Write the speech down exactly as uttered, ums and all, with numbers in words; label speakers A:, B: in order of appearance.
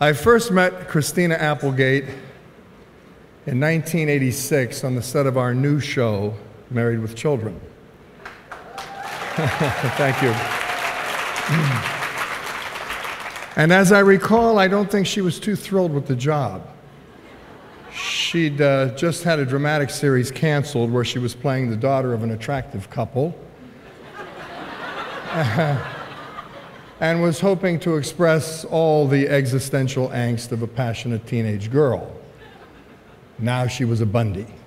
A: I first met Christina Applegate in nineteen eighty-six on the set of our new show, Married with Children. Thank you. And as I recall, I don't think she was too thrilled with the job. She'd uh, just had a dramatic series canceled where she was playing the daughter of an attractive couple and was hoping to express all the existential angst of a passionate teenage girl. Now she was a Bundy.